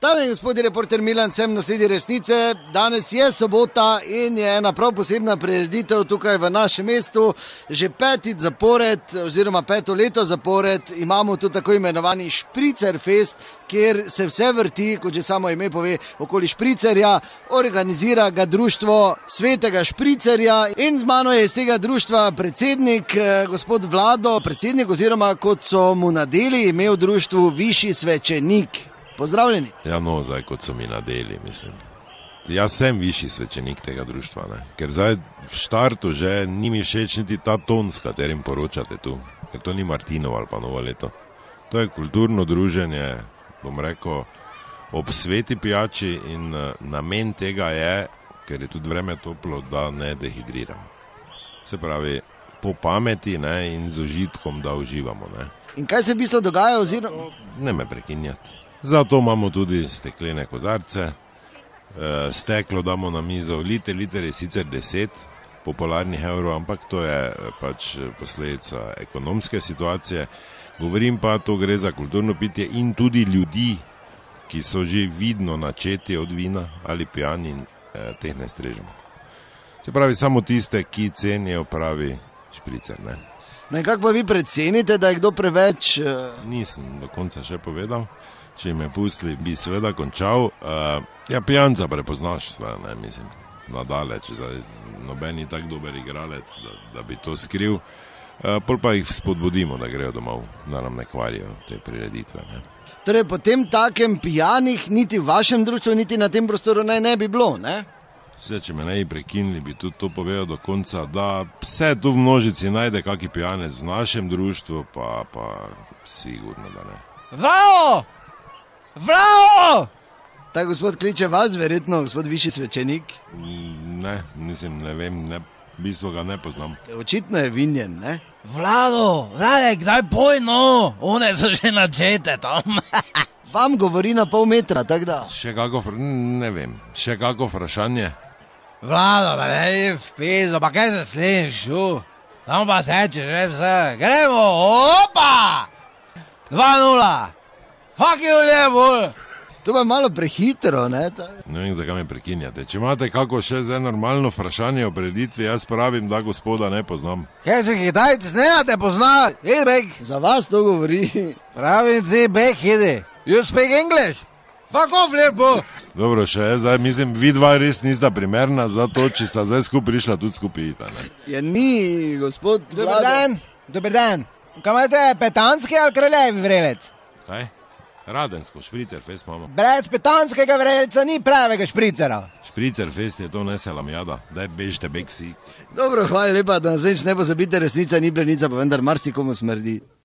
Dame in gospodje, reporter Milan, sem na sledi resnice. Danes je sobota in je ena prav posebna prireditev tukaj v našem mestu. Že petič zapored, oziroma 5. leto zapored, imamo tu tako imenovani Špricefest, kjer se vse vrti, kot že samo ime pove, okoli špricerja. Organizira ga društvo Svetega Špricerja in z mano je iz tega društva predsednik, gospod Vlado, predsednik oziroma kot so mu nadeli ime v društvu višji svečenik. Pozdravljeni. Ja, no, zdaj kot so mi nadeli, mislim. Jaz sem višji svečenik tega društva, ne? Ker zdaj v štartu že ni mi všeč niti ta ton, s katerim poročate tu. Ker to ni Martinov ali pa Novo leto. To je kulturno druženje, bom rekel, ob sveti pijači in namen tega je, ker je tudi vreme toplo, da ne dehidriramo. Se pravi, po pameti, ne, in z užitkom, da uživamo, ne. In kaj se v bistvu dogaja oziroma? Ne me prekinjati. Zato imamo tudi steklene kozarce, steklo damo na mizo, liter je sicer 10 popularnih evrov, ampak to je pač posledica ekonomske situacije. Govorim pa, to gre za kulturno pitje in tudi ljudi, ki so že vidno načeti od vina ali pijani in teh ne strežemo. Se pravi, samo tiste, ki cenijo pravi špricer, ne. No in kako pa vi precenite, da je kdo preveč? Nisem do konca še povedal. Če me pustili, bi seveda končal. Ja, pijanca prepoznaš, seveda, ne, mislim, nadaleč, noben ni tak dober igralec, da bi to skril. Pol pa jih spodbudimo, da grejo domov, da nam ne kvarijo te prireditve, ne. Torej, po tem takem pijanih, niti v vašem društvu, niti na tem prostoru ne bi bilo, ne? Vse, če me ne bi prekinili, bi tudi to povedal do konca, da vse tu v množici najde kaki pijanec v našem društvu, pa sigurno, da ne. Vlado! Vlado! Ta gospod kliče vas, verjetno, gospod višji svečenik? Ne, mislim, ne vem, v bistvu ga ne poznam. Ker očitno je vinjen, ne? Vlado, Vladek, daj poj, no, one so že načete tam. Vam govori na pol metra, tako da. Še kako, ne vem, še kako vprašanje? Vlado, pa ne je v pizdo, pa kaj se sliš, tam pa teče že vse, gremo, opa! 2-0, fuck you, ljebo! To pa je malo prehitro, ne? Ne vem, zakaj me prekinjate. Če imate kako še zdaj normalno vprašanje o prireditvi, jaz pravim, da gospoda ne poznam. Kaj se Kitajci ne te pozna? Idi, bek! Za vas to govori. Pravim ti, bek, idi. You speak English? Fuck off, ljebo! Dobro, še zdaj, mislim, vi dva res nista primerna za to, če sta zdaj skupaj prišla tudi skupaj ita, ne? Ja ni, gospod Vlado. Dober dan. Kaj imate, petanski ali kraljevi vrelec? Kaj? Radensko, Špricefest imamo. Brez petanskega vrelca ni pravega špricera. Špricefest je to ne selamjada, daj bežite bek vsi. Dobro, hvala lepa, da nas več ne pozabite, resnica ni blenica, pa vendar marsikomu smrdi.